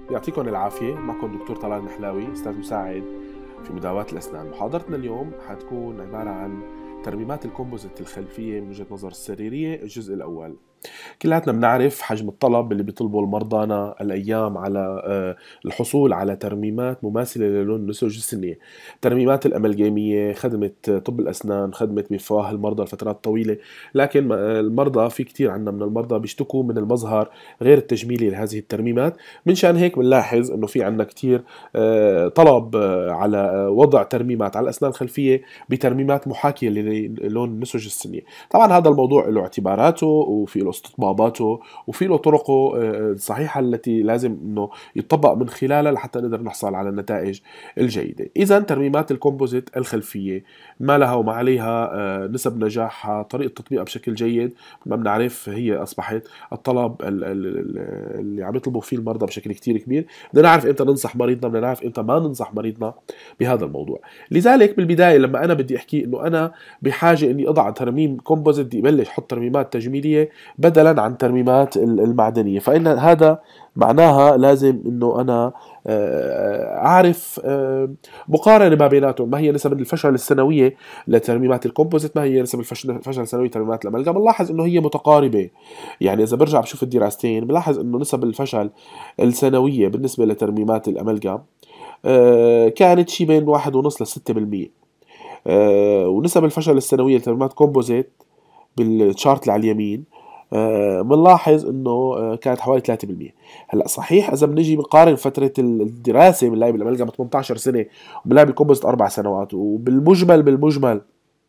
يعطيكم العافية. معكم دكتور طلال نحلاوي، أستاذ مساعد في مداوات الأسنان. محاضرتنا اليوم حتكون عبارة عن ترميمات الكومبوزيت الخلفية من وجهة نظر السريرية. الجزء الأول، كلاتنا بنعرف حجم الطلب اللي بيطلبه المرضانا الأيام على الحصول على ترميمات مماثلة للون النسوج السنية. ترميمات الأملجامية، خدمة طب الأسنان، خدمة مفاه المرضى لفترات طويلة. لكن المرضى، في كتير عنا من المرضى بيشتكوا من المظهر غير التجميلي لهذه الترميمات. منشان هيك بنلاحظ انه في عنا كتير طلب على وضع ترميمات على الأسنان الخلفية بترميمات محاكية للون النسوج السنية. طبعا هذا الموضوع له اعتباراته وفي له استطباباته وفي له طرقه الصحيحة التي لازم انه يطبق من خلالها لحتى نقدر نحصل على النتائج الجيدة. اذا ترميمات الكومبوزيت الخلفية ما لها وما عليها نسب نجاحها، طريقة تطبيقها بشكل جيد. ما بنعرف، هي اصبحت الطلب اللي عم يطلبوا فيه المرضى بشكل كتير كبير. بدنا نعرف امتى ننصح مريضنا، بدنا نعرف امتى ما ننصح مريضنا بهذا الموضوع. لذلك بالبداية لما انا بدي احكي انه انا بحاجة اني اضع ترميم كومبوزيت، بدي ابلش احط ترميمات تجميلية بدلا عن ترميمات المعدنية، فإن هذا معناها لازم انه انا اعرف مقارنة ما بيناتهم. ما هي نسب الفشل السنوية لترميمات الكومبوزيت، ما هي نسب الفشل السنوية لترميمات الأمالجام. بنلاحظ انه هي متقاربة. يعني اذا برجع بشوف الدراستين بلاحظ انه نسب الفشل السنوية بالنسبة لترميمات الأمالجام كانت شي بين 1.5 ل 6%. ونسب الفشل السنوية لترميمات كومبوزيت بالشارت اللي على اليمين بنلاحظ انه كانت حوالي 3%. هلا صحيح اذا بنجي بنقارن فتره الدراسه بنلاقي بالامالجام 18 سنه وبنلاقي بالكومبوزيت 4 سنوات، وبالمجمل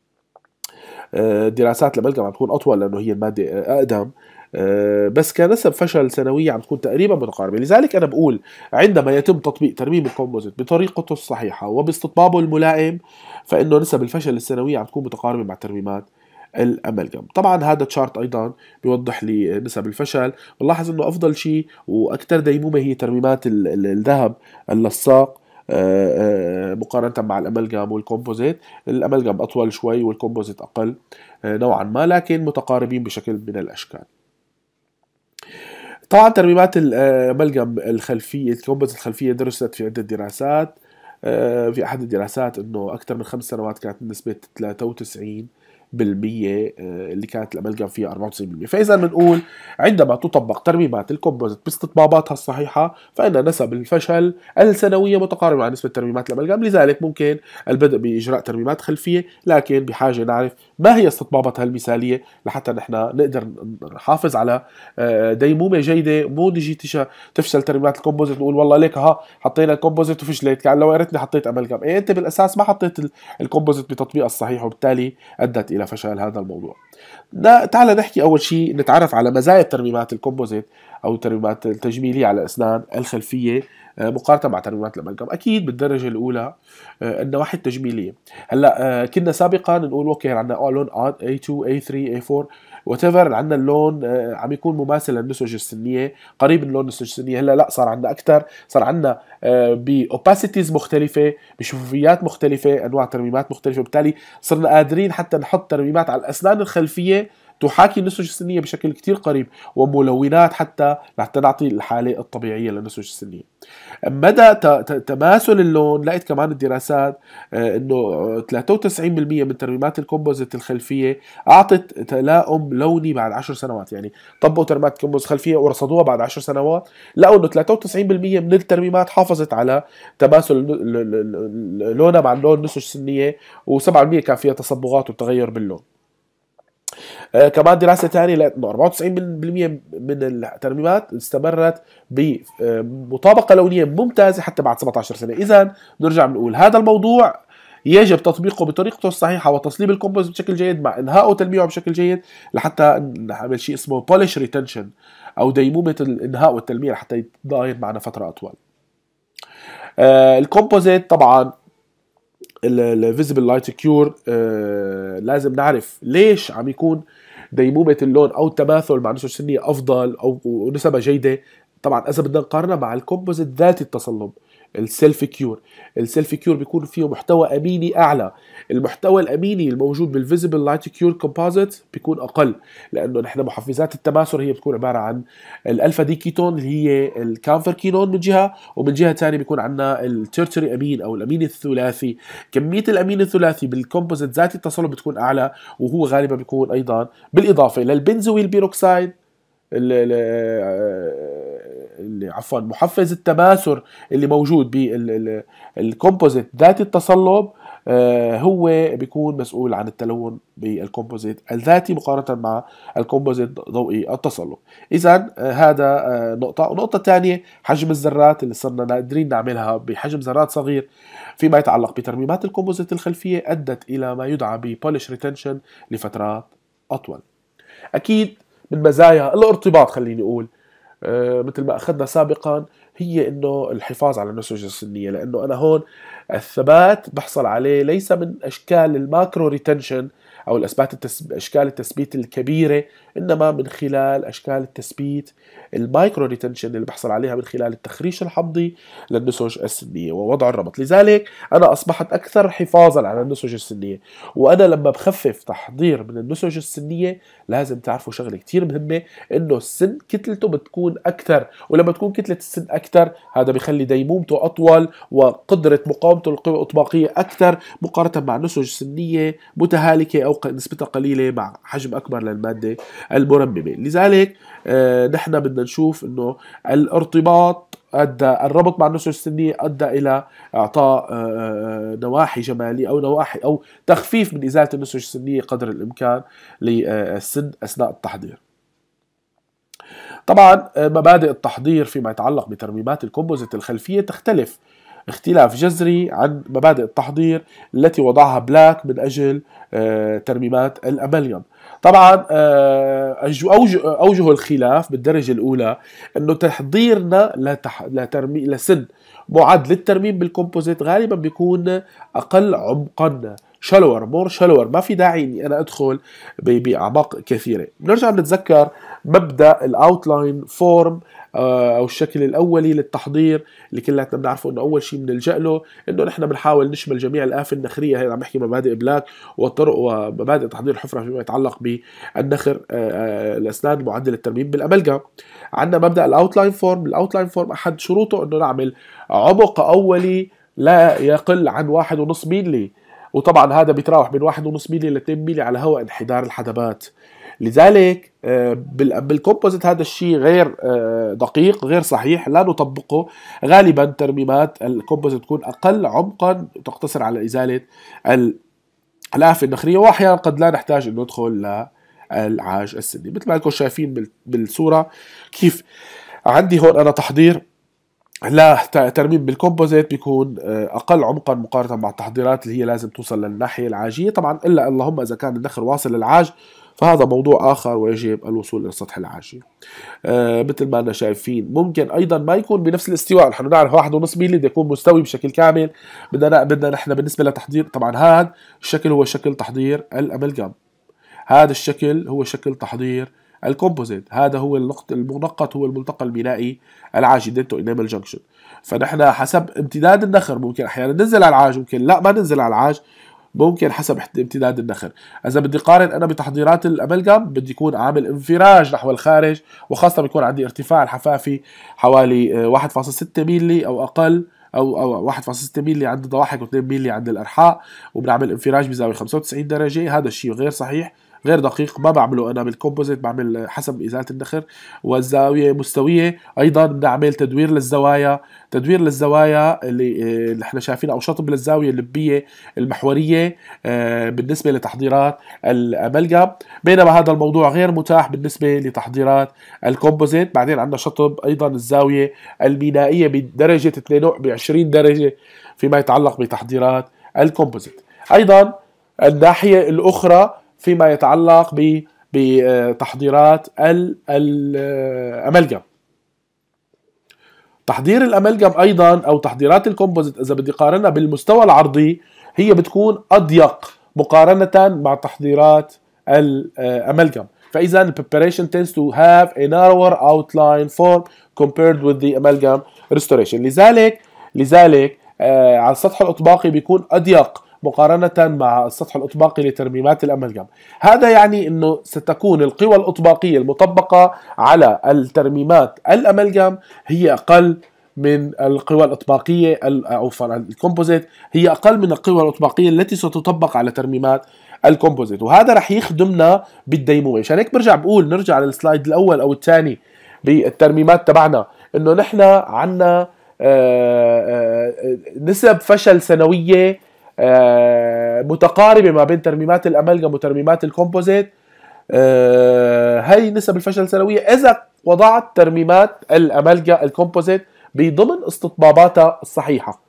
دراسات الامالجام عم تكون اطول لانه هي الماده اقدم. بس كنسب فشل سنوية عم تكون تقريبا متقاربة. لذلك أنا بقول عندما يتم تطبيق ترميم الكومبوزيت بطريقته الصحيحة وباستطبابه الملائم، فإنه نسب الفشل السنوية عم تكون متقاربة مع ترميمات الأملجم. طبعا هذا تشارت أيضا بيوضح لي نسب الفشل. بنلاحظ أنه أفضل شيء وأكثر ديمومة هي ترميمات الذهب اللصاق مقارنة مع الأملجم والكومبوزيت. الأملجم أطول شوي والكومبوزيت أقل نوعا ما، لكن متقاربين بشكل من الأشكال. طبعا ترميمات الأملجم الخلفية، الكومبوزيت الخلفية، درست في عدة دراسات. في أحد الدراسات أنه أكثر من 5 سنوات كانت نسبة 93% اللي كانت الأملجم فيها 94%. فإذا بنقول عندما تطبق ترميمات الكومبوزيت باستطباباتها الصحيحة فإن نسب الفشل السنوية متقاربة مع نسبة ترميمات الأملجم. لذلك ممكن البدء بإجراء ترميمات خلفية، لكن بحاجة نعرف ما هي استطباباتها المثالية لحتى نحن نقدر نحافظ على ديمومة جيدة. مو نجي تفشل ترميمات الكومبوزيت نقول والله ليك ها حطينا الكومبوزيت وفشلت، كان لو يا ريتني حطيت أملجم. إيه، أنت بالأساس ما حطيت الكومبوزيت بتطبيقها الصحيح، وبالتالي أدت إلى فشل هذا الموضوع. تعال نحكي أول شيء، نتعرف على مزايا ترميمات الكومبوزيت أو ترميمات التجميلية على الأسنان الخلفية مقارنة مع ترميمات الأملجم. أكيد بالدرجة الأولى النواحي التجميلية. هلا كنا سابقا نقول اوكي عندنا لون A2 A3 A4 وات ايفر، عندنا اللون عم يكون مماثل للنسج السنيه، قريب من لون النسج السنيه. هلا لا، صار عندنا اكثر، صار عندنا باوباسيتيز مختلفه، بشفافيات مختلفه، انواع ترميمات مختلفه. وبالتالي صرنا قادرين حتى نحط ترميمات على الاسنان الخلفيه تحاكي النسج السنيه بشكل كتير قريب، وملونات حتى نعطي الحاله الطبيعيه للنسج السنيه. مدى تماثل اللون، لقيت كمان الدراسات انه 93% من ترميمات الكومبوزيت الخلفيه اعطت تلاؤم لوني بعد 10 سنوات. يعني طبقوا ترميمات كومبوزيت خلفيه ورصدوها بعد 10 سنوات، لقوا انه 93% من الترميمات حافظت على تماثل لونها مع اللون النسج السنيه، و7% كان فيها تصبغات وتغير باللون. كمان دراسة ثانية لقت انه 94% من الترميمات استمرت بمطابقة لونية ممتازة حتى بعد 17 سنة. إذا نرجع بنقول هذا الموضوع يجب تطبيقه بطريقته الصحيحة وتصليب الكومبوزيت بشكل جيد مع إنهاء وتلميعه بشكل جيد لحتى نعمل شيء اسمه بولش ريتنشن أو ديمومة الإنهاء والتلميع حتى يضاين معنا فترة أطول. الكومبوزيت طبعا الفيزيبل لايت كيور، لازم نعرف ليش عم يكون ديمومة اللون أو التماثل مع نسج سنية أفضل أو نسبة جيدة طبعا اذا بدنا نقارنها مع الكومبوزيت ذاتي التصلب، السيلف كيور، السيلف كيور بيكون فيه محتوى اميني اعلى. المحتوى الاميني الموجود بالفيزيبل لايت كيور كومبوزيت بيكون اقل، لانه نحن محفزات التماثل هي بتكون عباره عن الالفا دي كيتون اللي هي الكانفركينون من جهه، ومن جهه ثانيه بيكون عندنا التيرتري امين او الامين الثلاثي. كميه الامين الثلاثي بالكومبوزيت ذاتي التصلب بتكون اعلى، وهو غالبا بيكون ايضا بالاضافه للبنزويل بيروكسيد عفوا محفز التماثل اللي موجود بالكومبوزيت ذاتي التصلب، هو بيكون مسؤول عن التلون بالكومبوزيت الذاتي مقارنة مع الكومبوزيت ضوئي التصلب. إذا هذا نقطة. ونقطة ثانية حجم الذرات اللي صرنا قادرين نعملها بحجم ذرات صغير فيما يتعلق بترميمات الكومبوزيت الخلفية أدت إلى ما يدعى ببوليش ريتنشن لفترات أطول. أكيد من مزايا الارتباط خليني أقول مثل ما أخذنا سابقا هي إنه الحفاظ على النسج السنية، لأنه أنا هون الثبات بحصل عليه ليس من أشكال الماكرو ريتنشن أو أشكال التثبيت الكبيرة، إنما من خلال أشكال التثبيت المايكرو ريتنشن اللي بحصل عليها من خلال التخريش الحمضي للنسج السنية ووضع الربط. لذلك أنا أصبحت أكثر حفاظا على النسج السنية. وأنا لما بخفف تحضير من النسج السنية لازم تعرفوا شغلة كتير مهمة، إنه السن كتلته بتكون أكثر، ولما تكون كتلة السن أكثر هذا بيخلي ديمومته أطول وقدرة مقاومته الإطباقية أكثر مقارنة مع نسج سنية متهالكة أو نسبتها قليلة مع حجم أكبر للمادة المرممة. لذلك نحن بدنا نشوف إنه الارتباط الربط مع النسج السنية أدى إلى إعطاء نواحي جمالية أو نواحي أو تخفيف من إزالة النسج السنية قدر الإمكان للسن أثناء التحضير. طبعا مبادئ التحضير فيما يتعلق بترميمات الكومبوزيت الخلفية تختلف اختلاف جذري عن مبادئ التحضير التي وضعها بلاك من أجل ترميمات الأماليوم. طبعا أوجه الخلاف بالدرجة الأولى أنه تحضيرنا لسن معد للترميم بالكومبوزيت غالبا بيكون أقل عمقا، مور شالور، ما في داعي اني انا ادخل باعماق كثيره. بنرجع بنتذكر مبدا الاوتلاين فورم او الشكل الاولي للتحضير اللي كلنا بنعرفه انه اول شيء بنلجا له انه نحن بنحاول نشمل جميع الآفة النخريه. هي عم بحكي مبادئ بلاك والطرق ومبادئ تحضير الحفره فيما يتعلق بالنخر الاسنان معدل الترميم بالاملجم. عندنا مبدا الاوتلاين فورم. الاوتلاين فورم احد شروطه انه نعمل عمق اولي لا يقل عن 1.5 ميلي، وطبعا هذا بيتراوح من 1.5 ميلي ل 2 ميلي على هواء انحدار الحدبات. لذلك بالكومبوزيت هذا الشيء غير دقيق، غير صحيح، لا نطبقه. غالبا ترميمات الكومبوزيت تكون أقل عمقا، تقتصر على إزالة الآفة النخرية، وأحيانا قد لا نحتاج أن ندخل للعاج السني. مثل ما انكم شايفين بالصورة كيف عندي هون أنا تحضير لا ترميم بالكومبوزيت بيكون أقل عمقا مقارنة مع التحضيرات اللي هي لازم توصل للناحية العاجية. طبعا إلا اللهم إذا كان النخر واصل للعاج فهذا موضوع آخر ويجب الوصول إلى السطح العاجي. مثل ما أنا شايفين ممكن أيضا ما يكون بنفس الاستواء. نحن نعرف 1.5 ميلي بده يكون مستوي بشكل كامل. بدنا نحن بالنسبة لتحضير، طبعا هذا الشكل هو شكل تحضير الأملجم، هذا الشكل هو شكل تحضير الكومبوزيت، هذا هو المنقط، هو الملتقى المينائي العاجي دنتو انيمال جنكشن. فنحن حسب امتداد النخر ممكن احيانا ننزل على العاج، ممكن لا ما ننزل على العاج، ممكن حسب امتداد النخر. اذا بدي قارن انا بتحضيرات الاملجم بدي يكون عامل انفراج نحو الخارج، وخاصه بيكون عندي ارتفاع الحفافي حوالي 1.6 ميلي او اقل، او 1.6 ميلي عند الضواحك و2 ميلي عند الارحاء، وبنعمل انفراج بزاويه 95 درجه. هذا الشيء غير صحيح، غير دقيق، ما بعمله انا بالكومبوزيت، بعمل حسب ازاله النخر والزاويه مستويه. ايضا بنعمل تدوير للزوايا، اللي احنا شايفينها، او شطب للزاويه اللبيه المحوريه بالنسبه لتحضيرات الاملجم، بينما هذا الموضوع غير متاح بالنسبه لتحضيرات الكومبوزيت. بعدين عندنا شطب ايضا الزاويه المينائيه بدرجه 20 درجه فيما يتعلق بتحضيرات الكومبوزيت. ايضا الناحيه الاخرى فيما يتعلق بتحضيرات الأملجم، تحضير الأملجم أيضا أو تحضيرات الكومبوزيت إذا بدي قارنها بالمستوى العرضي هي بتكون أضيق مقارنة مع تحضيرات الأملجم. فاذا ال preparation tends to have a narrower outline form compared with the amalgam restoration. لذلك على السطح الأطباقي بيكون أضيق مقارنة مع السطح الأطباقي لترميمات الأملجم. هذا يعني أنه ستكون القوى الأطباقية المطبقة على الترميمات الأملجم هي أقل من القوى الأطباقية أو الكومبوزيت، هي أقل من القوى الأطباقية التي ستطبق على ترميمات الكومبوزيت، وهذا رح يخدمنا بالديمومة. عشان هيك برجع بقول نرجع للسلايد الأول أو الثاني بالترميمات تبعنا، إنه نحن عنا نسب فشل سنوية متقاربة ما بين ترميمات الأملجم وترميمات الكومبوزيت. هاي نسب الفشل السنوية إذا وضعت ترميمات الأملجم الكومبوزيت بضمن استطباباتها الصحيحة.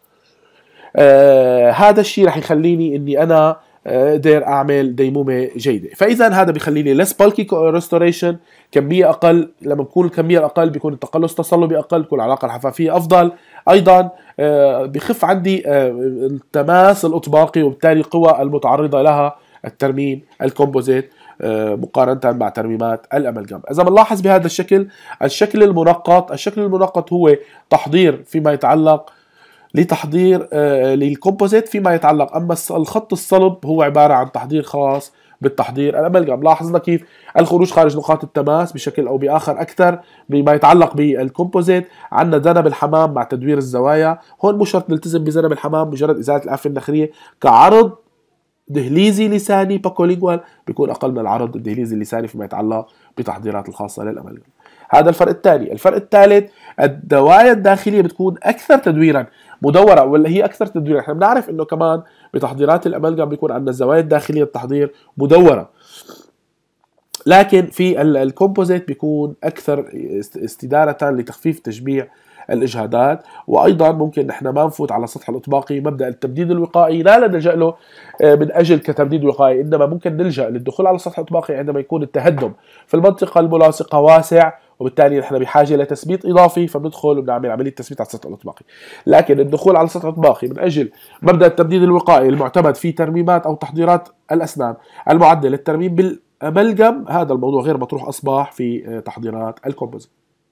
هذا الشيء رح يخليني إني أنا قدر أعمل ديمومة جيدة. فإذا هذا بيخليني less bulky restoration، كمية أقل. لما بكون الكمية الأقل بيكون التقلص التصلبي أقل، بيكون العلاقة الحفافية أفضل. أيضا بخف عندي التماس الأطباقي وبالتالي القوى المتعرضة لها الترميم الكومبوزيت مقارنة مع ترميمات الأملجم. إذا بنلاحظ بهذا الشكل المنقط هو تحضير فيما يتعلق لتحضير للكومبوزيت فيما يتعلق، أما الخط الصلب هو عبارة عن تحضير خاص بالتحضير الأملجم. لاحظنا كيف الخروج خارج نقاط التماس بشكل أو بآخر أكثر بما يتعلق بالكومبوزيت. عندنا ذنب الحمام مع تدوير الزوايا، هون مو شرط نلتزم بذنب الحمام، مجرد إزالة الآفة النخرية كعرض دهليزي لساني باكولينجوال بيكون أقل من العرض الدهليزي اللساني فيما يتعلق بتحضيرات الخاصة للأملجم. هذا الفرق الثاني. الفرق الثالث، الدوايا الداخلية بتكون أكثر تدويرا مدورة، ولا هي أكثر تدويرا. احنا بنعرف إنه كمان بتحضيرات الأملجم بيكون عندنا الزوايا الداخلية التحضير مدورة، لكن في الكومبوزيت بيكون أكثر استدارة لتخفيف تجميع الإجهادات. وأيضا ممكن نحن ما نفوت على السطح الأطباقي مبدأ التبديد الوقائي، لا نلجأ له من أجل كتبديد وقائي، إنما ممكن نلجأ للدخول على السطح الأطباقي عندما يكون التهدم في المنطقة الملاصقة واسع، وبالتالي نحن بحاجة إلى تثبيت إضافي، فبندخل وبنعمل عملية تثبيت على السطح الأطباقي. لكن الدخول على السطح الأطباقي من أجل مبدأ التبديد الوقائي المعتمد في ترميمات أو تحضيرات الأسنان المعدة للترميم بالأملجم، هذا الموضوع غير مطروح أصبح في تحضيرات الكومبوزيت.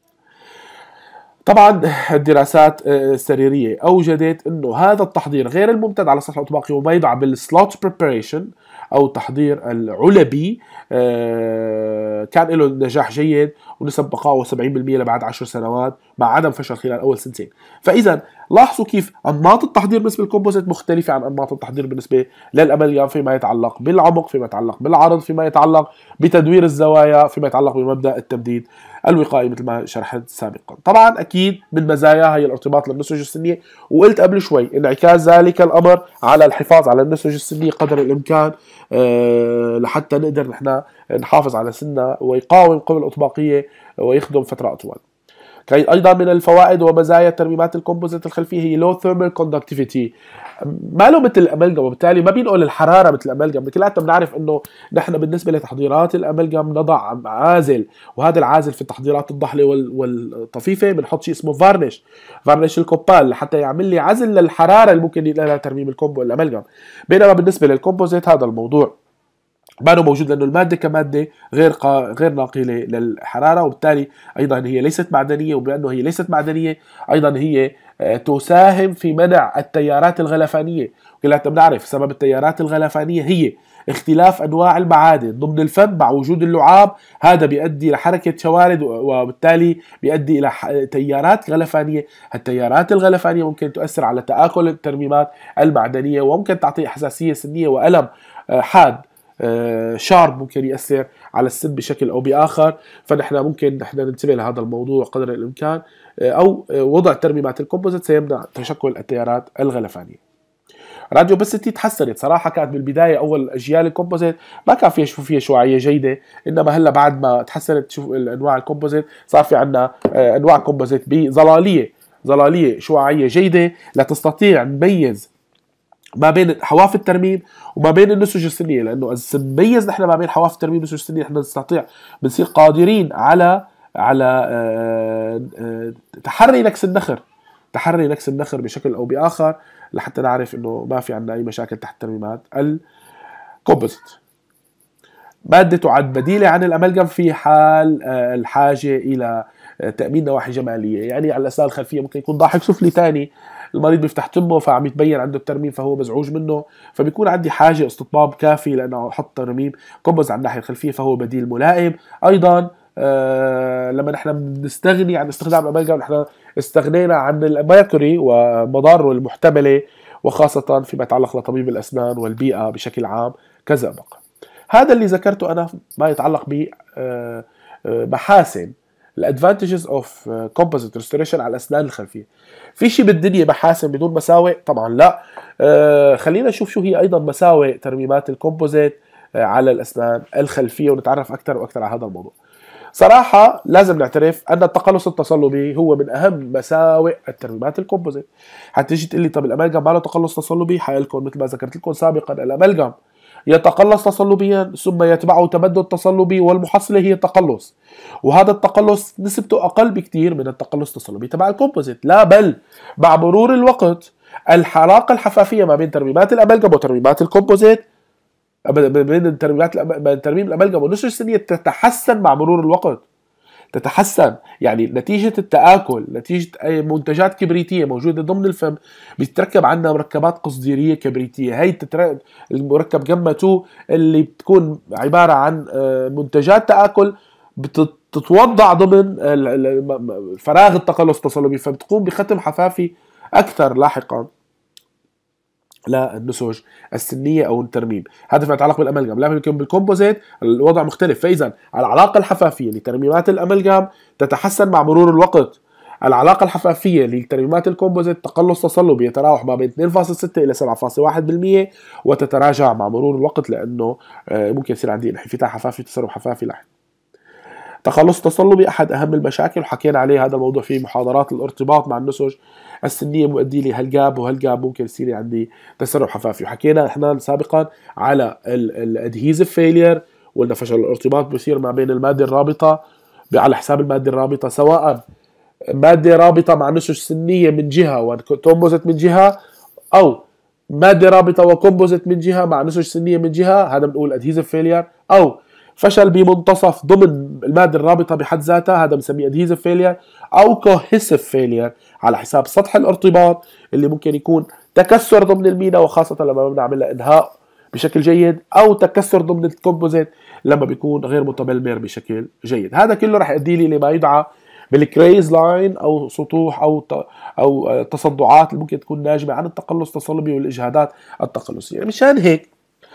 طبعا الدراسات السريرية أوجدت أنه هذا التحضير غير الممتد على السطح الأطباقي وما يدعى بالسلوت بريباريشن أو التحضير العلبي كان له نجاح جيد ونسب بقائه 70% لبعد 10 سنوات مع عدم فشل خلال أول سنتين. فإذا لاحظوا كيف أنماط التحضير بالنسبة للكومبوزيت مختلفة عن أنماط التحضير بالنسبة للأملجم فيما يتعلق بالعمق، فيما يتعلق بالعرض، فيما يتعلق بتدوير الزوايا، فيما يتعلق بمبدأ التبديد الوقائي مثل ما شرحت سابقا. طبعا أكيد من مزاياها هي الارتباط للنسج السنية، وقلت قبل شوي انعكاس ذلك الأمر على الحفاظ على النسج السنية قدر الإمكان لحتى نقدر نحن نحافظ على سنة ويقاوم القوى الأطباقية ويخدم فترة أطول. أيضا من الفوائد ومزايا ترميمات الكومبوزيت الخلفية هي low thermal conductivity، ما له مثل الأملجم وبالتالي ما بينقل الحرارة مثل الأملجم. كلاتنا بنعرف إنه نحن بالنسبة لتحضيرات الأملجم نضع عازل، وهذا العازل في التحضيرات الضحلة والطفيفة بنحط شيء اسمه فارنيش الكوبال لحتى يعمل لي عزل للحرارة اللي ممكن ينقلها ترميم الأملجم. بينما بالنسبة للكومبوزيت هذا الموضوع ما هو موجود، لأنه المادة كمادة غير ناقلة للحرارة، وبالتالي أيضا هي ليست معدنية، وبأنه هي ليست معدنية أيضا هي تساهم في منع التيارات الغلفانية. كلنا بنعرف سبب التيارات الغلفانية هي اختلاف أنواع المعادن ضمن الفم مع وجود اللعاب، هذا بيؤدي لحركة شوارد وبالتالي بيؤدي إلى تيارات غلفانية. التيارات الغلفانية ممكن تؤثر على تآكل الترميمات المعدنية وممكن تعطي حساسية سنية وألم حاد شارب ممكن يأثر على السن بشكل أو بآخر. فنحن ممكن ننتبه لهذا الموضوع قدر الإمكان، أو وضع ترميمات الكومبوزيت سيمنع تشكل التيارات الغلفانية. راديو بسيتي تحسنت صراحة، كانت بالبداية أول أجيال الكومبوزيت ما كان فيها شعاعية جيدة، إنما هلا بعد ما تحسنت شوف أنواع الكومبوزيت صار في عنا أنواع كومبوزيت بظلالية شعاعية جيدة لتستطيع نميز ما بين حواف الترميم وما بين النسج السنية. لأنه إذا نميز نحن ما بين حواف الترميم والنسج السنية نحن بنصير قادرين على تحري نكس النخر بشكل أو بآخر لحتى نعرف إنه ما في عنا أي مشاكل تحت ترميمات الكومبوزيت. مادة تعد بديلة عن الأملجم في حال الحاجة إلى تأمين نواحي جمالية. يعني على الأسنان الخلفية ممكن يكون ضاحك سفلي تاني، المريض بيفتح تمه فعم يتبين عنده الترميم فهو مزعوج منه، فبيكون عندي حاجة استطباب كافي لأنه أحط ترميم كومبوزيت على الناحية الخلفية، فهو بديل ملائم. أيضا لما نحن بنستغني عن استخدام الأملجم نحن استغنينا عن الميركوري ومضاره المحتملة، وخاصة فيما يتعلق لطبيب الأسنان والبيئة بشكل عام كزئبق. هذا اللي ذكرته أنا ما يتعلق ب محاسن الادفانتجز اوف كومبوزيت ريستوريشن على الاسنان الخلفيه. في شيء بالدنيا محاسن بدون مساوئ؟ طبعا لا. خلينا نشوف شو هي ايضا مساوئ ترميمات الكومبوزيت على الاسنان الخلفيه ونتعرف اكثر واكثر على هذا الموضوع. صراحة لازم نعترف أن التقلص التصلبي هو من أهم مساوئ الترميمات الكومبوزيت. حتيجي تقول لي طب الأملجم ما له تقلص تصلبي؟ حيقول مثل ما ذكرت لكم سابقا، الأملجم يتقلص تصلبيا ثم يتبعه تمدد تصلبي، والمحصلة هي التقلص، وهذا التقلص نسبته أقل بكثير من التقلص التصلبي تبع الكومبوزيت. لا بل مع مرور الوقت العلاقة الحفافية ما بين ترميمات الأملجم وترميمات الكومبوزيت، بين ترميم الأملجم والنسج السنية تتحسن مع مرور الوقت، تتحسن. يعني نتيجة التآكل، نتيجة أي منتجات كبريتية موجودة ضمن الفم بتتركب عندنا مركبات قصديرية كبريتية. هي المركب جاما 2 اللي بتكون عبارة عن منتجات تآكل بتتوضع ضمن فراغ التقلص التصلبي، فبتقوم بختم حفافي أكثر لاحقا للنسج السنية أو الترميم. هذا فيما يتعلق بالأملجم. لكن بالكومبوزيت الوضع مختلف. فإذا العلاقة الحفافية لترميمات الأملجم تتحسن مع مرور الوقت. العلاقة الحفافية لترميمات الكومبوزيت تقلص تصلبي يتراوح ما بين 2.6 إلى 7.1%، وتتراجع مع مرور الوقت لأنه ممكن يصير عندي انحفاظ حفافي تسرب حفافي لاحق. تقلص تصلبي أحد أهم المشاكل وحكينا عليه هذا الموضوع في محاضرات الارتباط مع النسج السنية، مؤدي لي هالجاب وهالجاب ممكن يصير عندي تسرب حفافي. وحكينا احنا سابقا على الادهيزيف فيلير، وقلنا فشل الارتباط بيصير ما بين المادة الرابطة على حساب المادة الرابطة، سواء مادة رابطة مع نسج سنية من جهة وكومبوزيت من جهة، أو مادة رابطة وكومبوزيت من جهة مع نسج سنية من جهة، هذا بنقول ادهيزيف فيلير. أو فشل بمنتصف ضمن المادة الرابطة بحد ذاتها، هذا بنسميه ادهيزيف فيلير. أو كوهيسيف فيلير على حساب سطح الارتباط اللي ممكن يكون تكسر ضمن المينا، وخاصة لما بنعمل لها إنهاء بشكل جيد، أو تكسر ضمن الكومبوزيت لما بيكون غير متبلمر بشكل جيد. هذا كله رح يؤدي لي لما يدعى بالكريز لاين أو سطوح أو تصدعات اللي ممكن تكون ناجمة عن التقلص التصلبي والإجهادات التقلصية. مشان هيك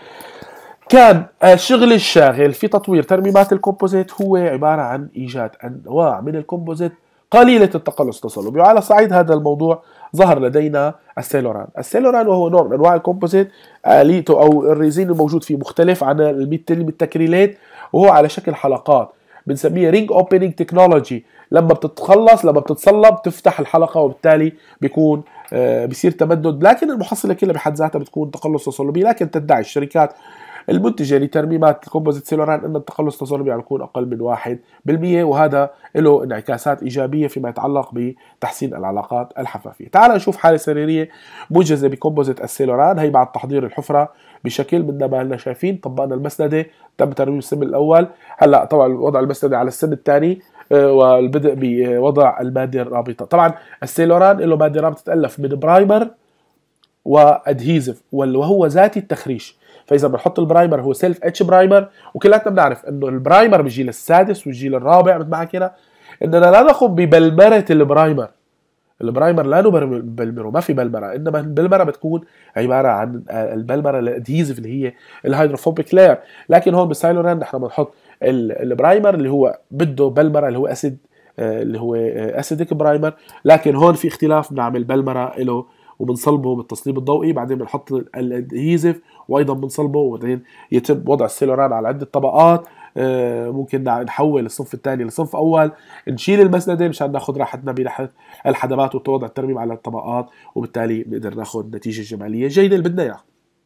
كان الشغل الشاغل في تطوير ترميمات الكومبوزيت هو عبارة عن إيجاد أنواع من الكومبوزيت قليلة التقلص التصلبي. وعلى صعيد هذا الموضوع ظهر لدينا السيلوران. السيلوران وهو نوع من أنواع الكومبوزيت، آليته أو الريزين الموجود فيه مختلف عن التكريلات، وهو على شكل حلقات بنسميه رينج اوبننج تكنولوجي. لما بتتصلب تفتح الحلقة، وبالتالي بيكون بيصير تمدد، لكن المحصلة كلها بحد ذاتها بتكون تقلص تصلبي. لكن تدعي الشركات المنتجة لترميمات الكومبوزيت سيلوران أن التقلص التصلبي يكون أقل من 1%، وهذا له انعكاسات إيجابية فيما يتعلق بتحسين العلاقات الحفافية. تعال نشوف حالة سريرية موجزة بكومبوزيت السيلوران. هي بعد تحضير الحفرة بشكل مثل ما هلنا شايفين. طبقنا المسندة، تم ترميم السن الأول، هلا طبعا وضع المسندة على السن الثاني، والبدء بوضع المادة الرابطة. طبعا السيلوران له مادة رابطة تتألف من برايمر وادهيزيف وهو ذاتي التخريش. فاذا بنحط البرايمر هو سيلف اتش برايمر، وكلاتنا بنعرف انه البرايمر بالجيل السادس والجيل الرابع مثل ما حكينا اننا لا نقوم ببلمره البرايمر. البرايمر لا نبلمره، ما في بلمره، انما البلمره بتكون عباره عن البلمره الادهيزيف اللي هي الهيدروفوبيك لاير. لكن هون بالسايلوران نحن بنحط البرايمر اللي هو بده بلمره، اللي هو اسيد، اللي هو اسيديك برايمر. لكن هون في اختلاف، بنعمل بلمره له وبنصلبه بالتصليب الضوئي، بعدين بنحط الادهيزيف وايضا بنصلبه، وبعدين يتم وضع السيلوران على عده طبقات. ممكن نحول الصنف الثاني لصنف اول، نشيل المسنده مشان ناخذ راحتنا بناحيه الحدبات وتوضع الترميم على الطبقات، وبالتالي بنقدر ناخذ نتيجه جماليه جيده اللي بدنا اياها.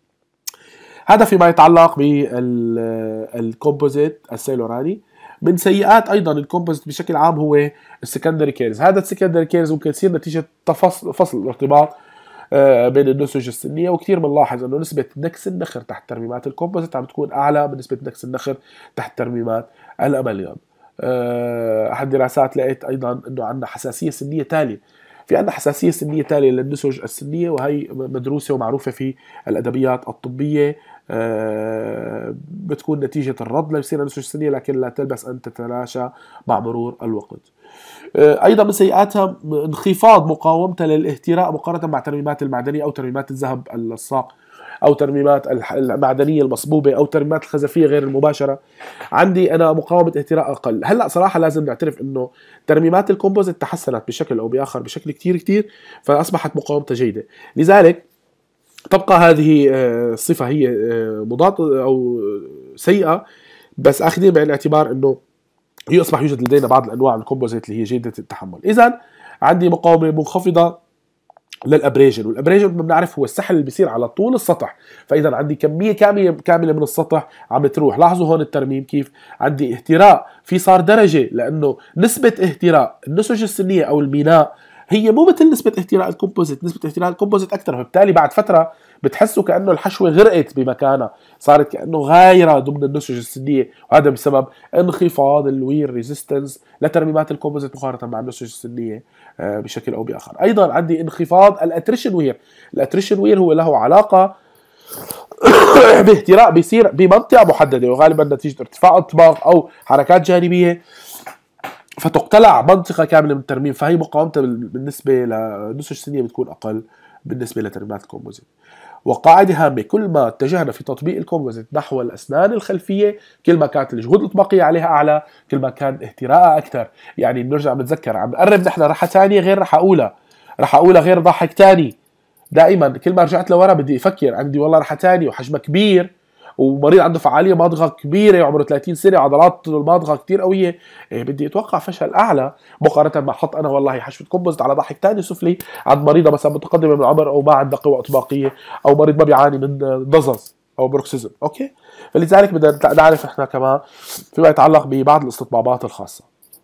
هذا فيما يتعلق بالكومبوزيت السيلوراني. من سيئات ايضا الكومبوزيت بشكل عام هو السكندري كيرز. هذا السكندري كيرز ممكن يصير نتيجه فصل الارتباط بين النسج السنيه، وكثير بنلاحظ انه نسبه نكس النخر تحت ترميمات الكومبوزيت عم تكون اعلى من نسبه نكس النخر تحت ترميمات الاماليام. احد الدراسات لقيت ايضا انه عندنا حساسيه سنيه تاليه، في عندنا حساسيه سنيه تاليه للنسج السنيه، وهي مدروسه ومعروفه في الادبيات الطبيه. بتكون نتيجه الرض ليصير النسج السنيه، لكن لا تلبس ان تتلاشى مع مرور الوقت. ايضا من سيئاتها انخفاض مقاومتها للاهتراء مقارنه مع ترميمات المعدنيه او ترميمات الذهب الصاق او ترميمات المعدنيه المصبوبه او ترميمات الخزفيه غير المباشره. عندي انا مقاومه اهتراء اقل. هلا صراحه لازم نعترف انه ترميمات الكومبوزيت تحسنت بشكل او باخر بشكل كتير كتير، فاصبحت مقاومتها جيده. لذلك تبقى هذه الصفه هي مضاد او سيئه، بس اخذين بعين الاعتبار انه يصبح يوجد لدينا بعض الانواع من الكومبوزيت اللي هي جيده التحمل. اذا عندي مقاومه منخفضه للابريجن، والابريجن بنعرف هو السحل اللي بيصير على طول السطح، فاذا عندي كميه كامله من السطح عم تروح. لاحظوا هون الترميم كيف عندي اهتراء في صار درجه، لانه نسبه اهتراء النسج السنيه او الميناء هي مو مثل نسبه اهتراء الكومبوزيت، نسبه اهتراء الكومبوزيت اكثر، فبالتالي بعد فتره بتحسوا كانه الحشوه غرقت بمكانها، صارت كانه غايره ضمن النسج السنيه، وهذا بسبب انخفاض الوير ريزيستنس لترميمات الكومبوزيت مقارنه مع النسج السنيه بشكل او باخر. ايضا عندي انخفاض الاتريشن وير. الاتريشن وير هو له علاقه باهتراء بيصير بمنطقه محدده، وغالبا نتيجه ارتفاع اطباق او حركات جانبيه فتقتلع منطقه كامله من الترميم، فهي مقاومتها بالنسبه للنسج السنيه بتكون اقل بالنسبه لترميمات الكومبوزيت. وقاعده هامه، كل ما اتجهنا في تطبيق الكومبوزيت نحو الاسنان الخلفيه كل ما كانت الجهود الاطباقيه عليها اعلى، كل ما كان اهتراءها اكثر. يعني بنرجع بنتذكر عم نقرب نحن راحه ثانيه غير راحه اولى، راحه اولى غير ضحك ثاني. دائما كل ما رجعت لورا بدي افكر عندي والله راحه ثانيه وحجمها كبير، ومريض عنده فعاليه ماضغه كبيره وعمره 30 سنه عضلات الماضغه كثير قويه، بدي اتوقع فشل اعلى مقارنه مع حط انا والله حشوه كومبوزيت على ضحك ثاني سفلي عند مريضه مثلا متقدمه من العمر او ما عندها قوه اطباقيه او مريض ما بيعاني من ضزز او بروكسيزم. اوكي، فلذلك بدنا نعرف احنا كمان فيما يتعلق ببعض الاستطبابات الخاصه.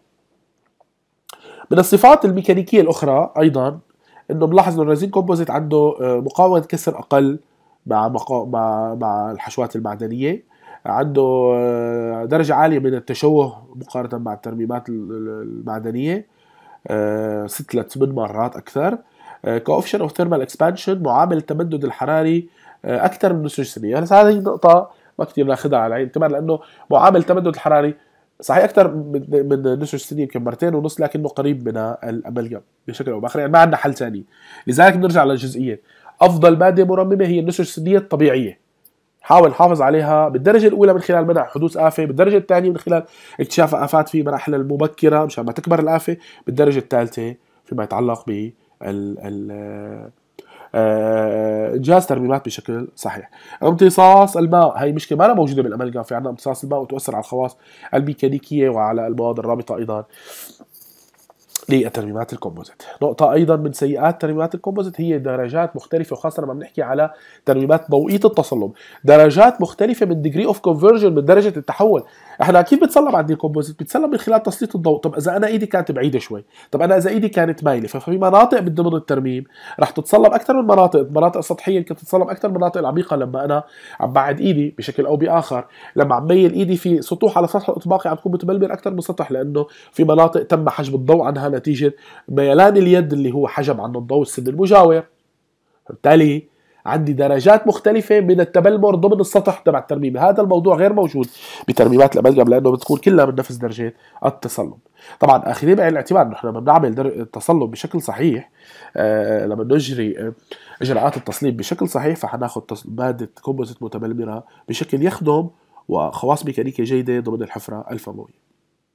من الصفات الميكانيكيه الاخرى ايضا انه بنلاحظ انه الريزين كومبوزيت عنده مقاومه كسر اقل مع الحشوات المعدنيه، عنده درجة عالية من التشوه مقارنة مع الترميمات المعدنية، 6 ل 8 مرات أكثر. coefficient of thermal expansion، معامل التمدد الحراري أكثر من النسج السنية. يعني هذه النقطة ما كثير ناخذها على العين الاعتبار، لأنه معامل التمدد الحراري صحيح أكثر من النسج السنية يمكن 2.5 مرات، لكنه قريب من الأملجم بشكل أو بآخر، يعني ما عندنا حل ثاني. لذلك بنرجع للجزئية، أفضل مادة مرممة هي النسج السنية الطبيعية، حاول نحافظ عليها بالدرجة الأولى من خلال منع حدوث آفة، بالدرجة الثانية من خلال اكتشاف آفات في مراحل المبكرة مشان ما تكبر الآفة، بالدرجة الثالثة فيما يتعلق ب انجاز ترميمات بشكل صحيح. امتصاص الماء هي مشكله ما موجوده بالامالجام، في عندنا امتصاص الماء وتؤثر على الخواص الميكانيكيه وعلى المواد الرابطه ايضا للترميمات الكومبوزيت. نقطة أيضا من سيئات ترميمات الكومبوزيت هي درجات مختلفة، وخاصة لما بنحكي على ترميمات ضوئية التصلب، درجات مختلفة من degree of conversion، من درجة التحول. احنا كيف بتصلب عندي الكومبوزيت؟ بتصلب من خلال تسليط الضوء. طب إذا أنا إيدي كانت بعيدة شوي، طب أنا إذا إيدي كانت مايلة، ففي مناطق ضمن الترميم رح تتصلب أكثر من مناطق سطحية يمكن تتصلب أكثر من المناطق العميقة. لما أنا عم بعد إيدي بشكل أو بآخر، لما عم ميل إيدي في سطوح على سطح الإطباقي عم تكون متململ أكثر من سطح، لأنه في مناطق تم حجب الضوء عنها نتيجة ميلان اليد اللي هو حجب عن الضوء السن المجاور. بالتالي عندي درجات مختلفة من التبلمر ضمن السطح تبع الترميم. هذا الموضوع غير موجود بترميمات الأمالجم، لأنه بتكون كلها من نفس درجة التصلب. طبعا آخذين بعين الاعتبار نحن لما بنعمل التصلب بشكل صحيح، لما نجري إجراءات التصليب بشكل صحيح، فحناخذ مادة كومبوزيت متبلمرة بشكل يخدم وخواص ميكانيكية جيدة ضمن الحفرة الفموية.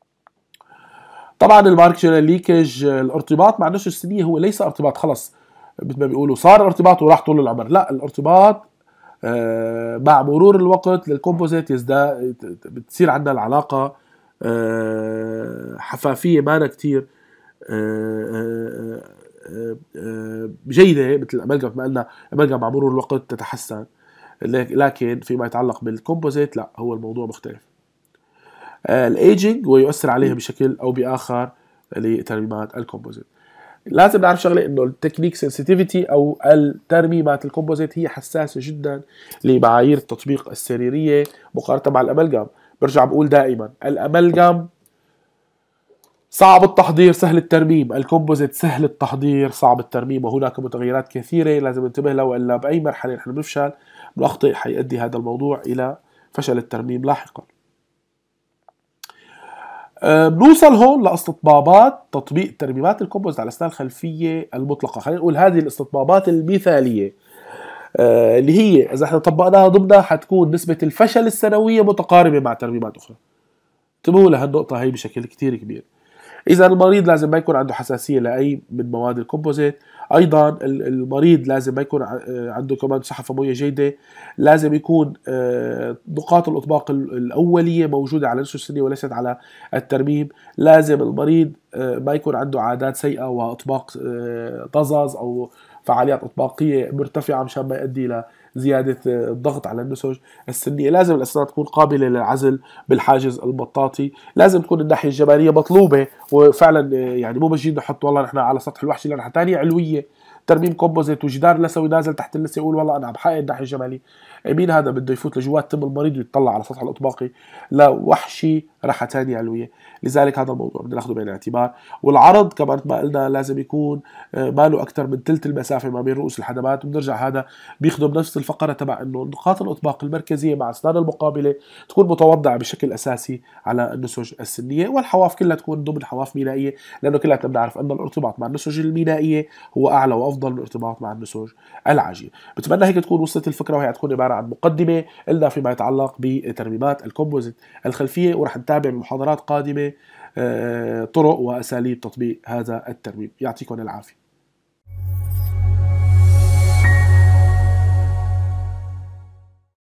طبعا الماركشنال ليكج، الارتباط مع النسج السنيه هو ليس ارتباط خلص مثل ما بيقولوا صار ارتباط وراح طول العمر، لا، الارتباط مع مرور الوقت للكومبوزيت يزداد، بتصير عندنا العلاقه حفافيه مانا كتير جيده مثل الامالجم. ما قلنا الامالجم مع مرور الوقت تتحسن، لكن فيما يتعلق بالكومبوزيت لا، هو الموضوع مختلف. الايجينج ويؤثر عليها بشكل او باخر لترميمات الكومبوزيت. لازم نعرف شغله انه التكنيك سنسيتيفيتي او الترميمات الكومبوزيت هي حساسه جدا لمعايير التطبيق السريريه مقارنه مع الاملجام. برجع بقول دائما الاملجام صعب التحضير سهل الترميم، الكومبوزيت سهل التحضير صعب الترميم، وهناك متغيرات كثيره لازم ننتبه لها، والا باي مرحله نحن بنفشل بنخطئ حيؤدي هذا الموضوع الى فشل الترميم لاحقا. بنوصل هون لاستطبابات تطبيق ترميمات الكومبوزيت على الاسنان الخلفيه المطلقه. خلينا نقول هذه الاستطبابات المثاليه اللي هي اذا احنا طبقناها ضمنها حتكون نسبه الفشل السنويه متقاربه مع ترميمات اخرى. انتبهوا لهالنقطه هي بشكل كتير كبير. اذا المريض لازم ما يكون عنده حساسيه لاي من مواد الكومبوزيت. ايضا المريض لازم ما يكون عنده كمان صحه فمويه جيده. لازم يكون نقاط الاطباق الاوليه موجوده على النسج السني وليست على الترميم. لازم المريض ما يكون عنده عادات سيئه واطباق طزز او فعاليات اطباقيه مرتفعه مشان ما يؤدي زيادة الضغط على النسج السنية. لازم الأسنان تكون قابلة للعزل بالحاجز المطاطي. لازم تكون الناحية الجمالية مطلوبة، وفعلا يعني مو بجي نحط والله نحن على سطح الوحش لنا تانية علوية ترميم كومبوزيت وجدار لثوي نازل تحت اللثة يقول والله أنا عم بحقق الناحية الجمالية. مين هذا بده يفوت لجوات تم المريض ويطلع على سطح الأطباقي؟ لا، وحشي راحة تانية علوية. لذلك هذا الموضوع بدنا ناخذه بعين الاعتبار. والعرض كمان ما قلنا لازم يكون ما له أكثر من ثلث المسافة ما بين رؤوس الحدبات. وبنرجع هذا بيخدم نفس الفقرة تبع انه نقاط الاطباق المركزيه مع اسنان المقابله تكون متوضعه بشكل اساسي على النسج السنيه، والحواف كلها تكون ضمن حواف مينائيه، لانه كلنا بنعرف ان الارتباط مع النسج المينائيه هو اعلى وافضل من الارتباط مع النسج العاجيه. بتمنى هيك تكون وصلت الفكره، وهي تكون عباره عن مقدمه لنا فيما يتعلق بترميمات الكومبوزيت الخلفيه، ورح نتابع بمحاضرات قادمه طرق واساليب تطبيق هذا الترميم. يعطيكم العافيه.